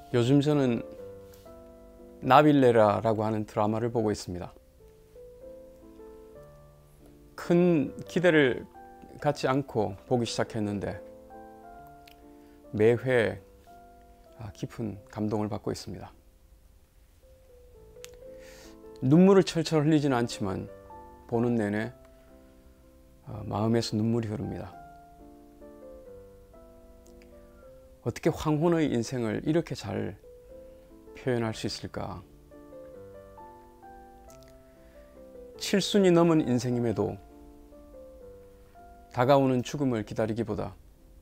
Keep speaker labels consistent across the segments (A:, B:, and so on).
A: 요즘 저는 나빌레라라고 하는 드라마를 보고 있습니다. 큰 기대를 갖지 않고 보기 시작했는데 매회 깊은 감동을 받고 있습니다. 눈물을 철철 흘리지는 않지만 보는 내내 마음에서 눈물이 흐릅니다. 어떻게 황혼의 인생을 이렇게 잘 표현할 수 있을까? 7순이 넘은 인생임에도 다가오는 죽음을 기다리기보다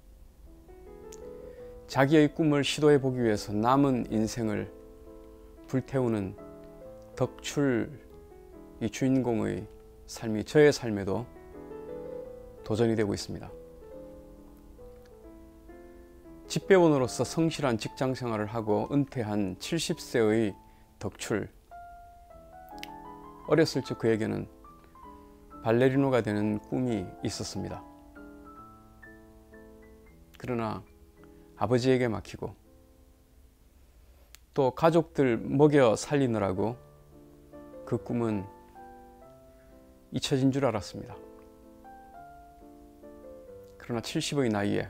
A: 자기의 꿈을 시도해 보기 위해서 남은 인생을 불태우는 덕출 이 주인공의 삶이 저의 삶에도 도전이 되고 있습니다. 집배원으로서 성실한 직장 생활을 하고 은퇴한 70세의 덕출. 어렸을 적 그에게는 발레리노가 되는 꿈이 있었습니다. 그러나 아버지에게 맡기고 또 가족들 먹여 살리느라고 그 꿈은 잊혀진 줄 알았습니다. 그러나 70의 나이에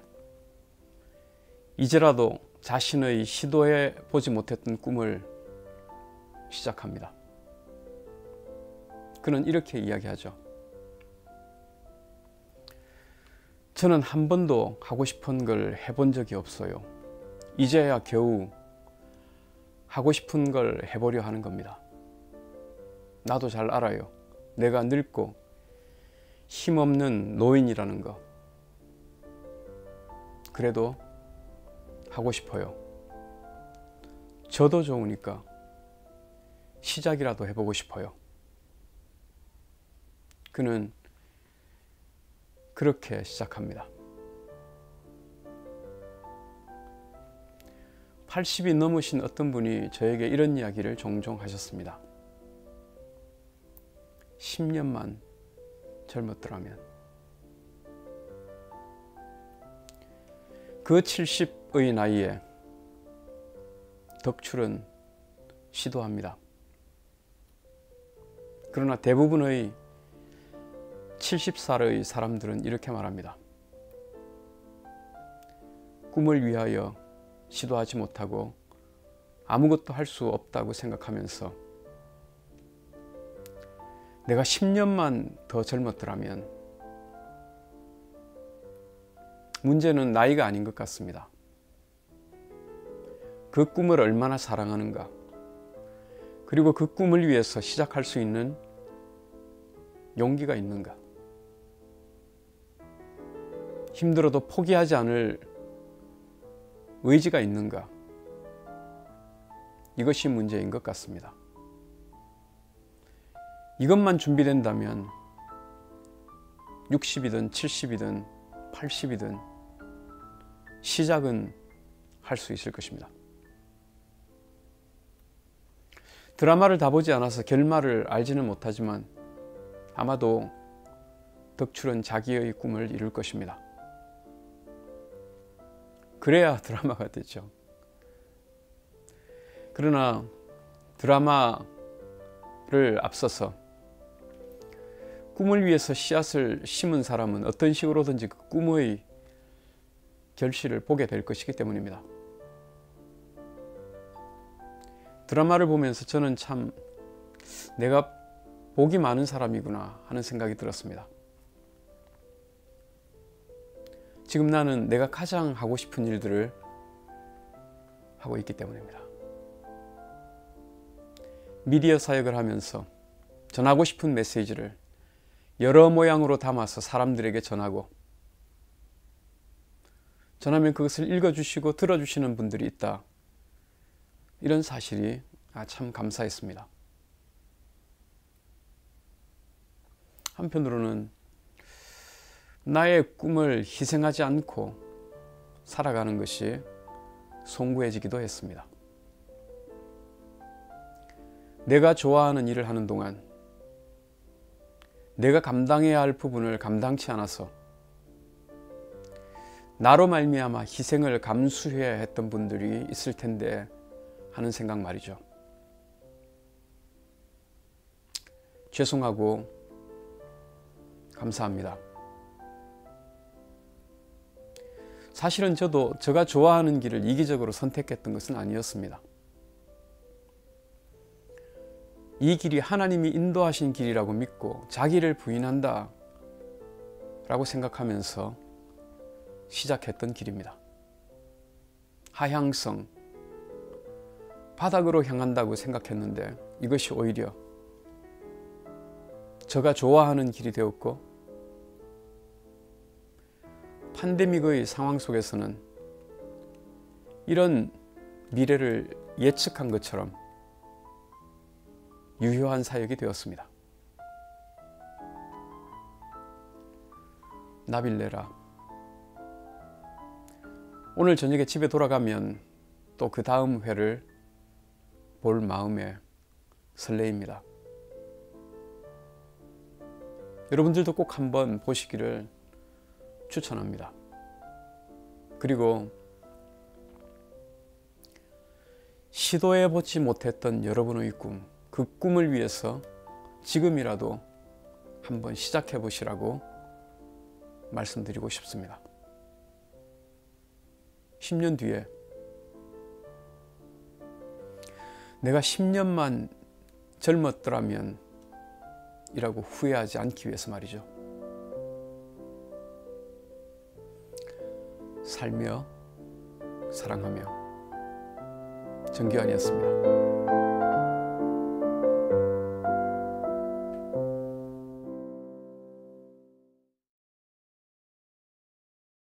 A: 이제라도 자신의 시도해 보지 못했던 꿈을 시작합니다. 그는 이렇게 이야기하죠. 저는 한 번도 하고 싶은 걸 해본 적이 없어요. 이제야 겨우 하고 싶은 걸 해보려 하는 겁니다. 나도 잘 알아요. 내가 늙고 힘없는 노인이라는 거. 그래도 하고 싶어요. 저도 좋으니까 시작이라도 해보고 싶어요. 그는 그렇게 시작합니다. 80이 넘으신 어떤 분이 저에게 이런 이야기를 종종 하셨습니다. 10년만 젊었더라면. 그 70의 나이에 덕출은 시도합니다. 그러나 대부분의 70살의 사람들은 이렇게 말합니다. 꿈을 위하여 시도하지 못하고 아무것도 할 수 없다고 생각하면서 내가 10년만 더 젊었더라면. 문제는 나이가 아닌 것 같습니다. 그 꿈을 얼마나 사랑하는가, 그리고 그 꿈을 위해서 시작할 수 있는 용기가 있는가, 힘들어도 포기하지 않을 의지가 있는가, 이것이 문제인 것 같습니다. 이것만 준비된다면 60이든 70이든 80이든 시작은 할 수 있을 것입니다. 드라마를 다 보지 않아서 결말을 알지는 못하지만 아마도 덕출은 자기의 꿈을 이룰 것입니다. 그래야 드라마가 되죠. 그러나 드라마를 앞서서 꿈을 위해서 씨앗을 심은 사람은 어떤 식으로든지 그 꿈의 결실을 보게 될 것이기 때문입니다. 드라마를 보면서 저는 참 내가 복이 많은 사람이구나 하는 생각이 들었습니다. 지금 나는 내가 가장 하고 싶은 일들을 하고 있기 때문입니다. 미디어 사역을 하면서 전하고 싶은 메시지를 여러 모양으로 담아서 사람들에게 전하고, 전하면 그것을 읽어주시고 들어주시는 분들이 있다. 이런 사실이 참 감사했습니다. 한편으로는 나의 꿈을 희생하지 않고 살아가는 것이 송구해지기도 했습니다. 내가 좋아하는 일을 하는 동안 내가 감당해야 할 부분을 감당치 않아서 나로 말미암아 희생을 감수해야 했던 분들이 있을 텐데 하는 생각 말이죠. 죄송하고 감사합니다. 사실은 저도 제가 좋아하는 길을 이기적으로 선택했던 것은 아니었습니다. 이 길이 하나님이 인도하신 길이라고 믿고 자기를 부인한다 라고 생각하면서 시작했던 길입니다. 하향성, 바닥으로 향한다고 생각했는데 이것이 오히려 제가 좋아하는 길이 되었고, 팬데믹의 상황 속에서는 이런 미래를 예측한 것처럼 유효한 사역이 되었습니다. 나빌레라, 오늘 저녁에 집에 돌아가면 또 그 다음 회를 볼 마음에 설레입니다. 여러분들도 꼭 한번 보시기를 추천합니다. 그리고 시도해보지 못했던 여러분의 꿈, 그 꿈을 위해서 지금이라도 한번 시작해 보시라고 말씀드리고 싶습니다. 10년 뒤에 내가 10년만 젊었더라면 이라고 후회하지 않기 위해서 말이죠. 살며 사랑하며 정기환이었습니다.